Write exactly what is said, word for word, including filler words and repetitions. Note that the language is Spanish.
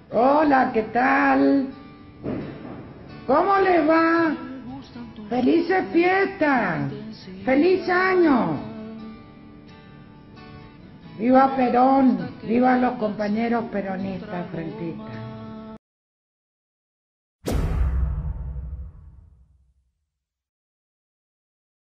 Hola, ¿qué tal? ¿Cómo le va? ¡Felices fiestas! ¡Feliz año! ¡Viva Perón! ¡Viva los compañeros peronistas frentistas!